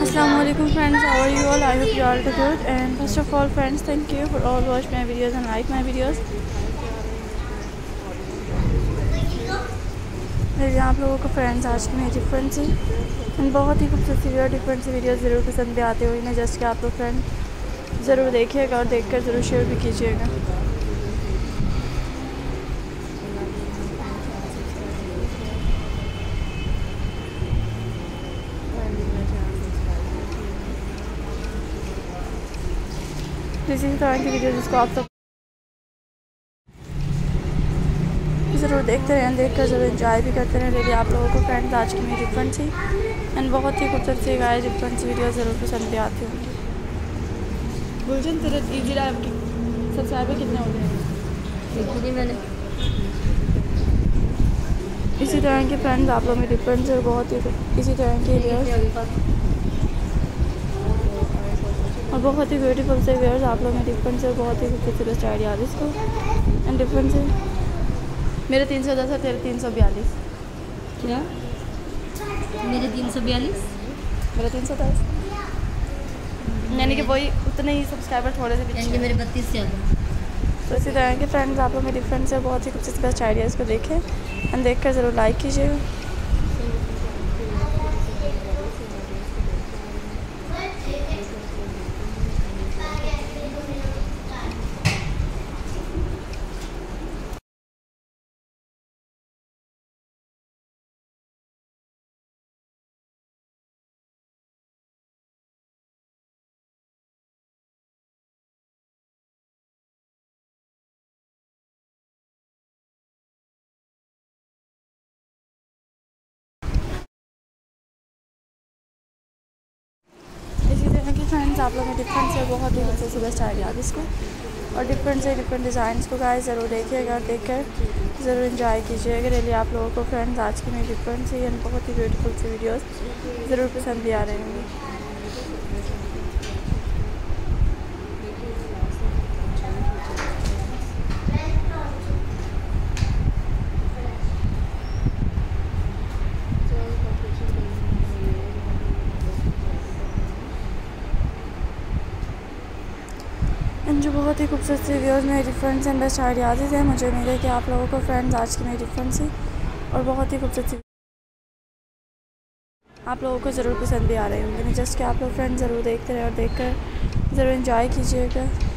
Assalamualaikum friends, how are you all? I hope you all are good. And first of all friends, thank you for all watch my videos and like my videos. मेरे आप लोगों को friends आज की मेरी different C and बहुत ही खूबसूरत सी डिफरेंट सी वीडियोस ज़रूर पसंद भी आते हुए ना, जस्ट कि आप लोग फ्रेंड ज़रूर देखिएगा और देखकर ज़रूर शेयर भी कीजिएगा। इसी तरह की वीडियो जिसको आप सब ज़रूर देखते रहें, देखकर ज़रूर एंजॉय भी करते रहें। लेकिन आप लोगों को फ्रेंड्स आज की मेरी डिफरेंट सी एंड बहुत ही खूबसूरत सी गाय डिफरेंट सी वीडियो ज़रूर पसंद भी आती होंगी। गुलशन तेरे ईजी लाइव की सब्सक्राइबर कितने हो गए? मैंने इसी तरह के फ्रेंड्स आप लोग में डिफरेंट से बहुत ही इसी तरह की वीडियोस और बहुत ही ब्यूटीफुल से वेयर्स आप लोग में डिफरेंट से बहुत ही खूबसूरत आइडिया इसको एंड डिफरेंट से मेरे 310 है, तेरे 342। क्या मेरे 342 मेरा 310 यानी कि वही उतने ही सब्सक्राइबर थोड़े से यानी कि मेरे 32 से ज़्यादा। तो इसी तरह के फ्रेंड्स आप लोग में डिफरेंट से बहुत ही खूबसूरत बेस्ट आइडियाज़ को देखें एंड देखकर ज़रूर लाइक कीजिएगा। फ्रेंड्स आप लोग में डिफरेंट से बहुत ही खूबसूरत बेस्ट आइडिया इसको और डिफरेंट से डिफरेंट डिज़ाइंस को गाइस ज़रूर देखिएगा, देखकर ज़रूर एंजॉय कीजिएगा। रियली आप लोगों को फ्रेंड्स आज की मेरी डिफरेंट सी एंड बहुत ही ब्यूटीफुल सी वीडियोस ज़रूर पसंद भी आ रही होंगी। जो बहुत ही खूबसूरत सी वीडियोज़ में डिफरेंस एंड बेस्ट आइडियाज़ हैं। मुझे उम्मीद है कि आप लोगों को फ्रेंड्स आज की मेरी डिफरेंट सी और बहुत ही खूबसूरत सी आप लोगों को ज़रूर पसंद भी आ रही होंगी। जस्ट कि आप लोग फ्रेंड्स ज़रूर देखते रहे और देखकर ज़रूर एंजॉय कीजिएगा।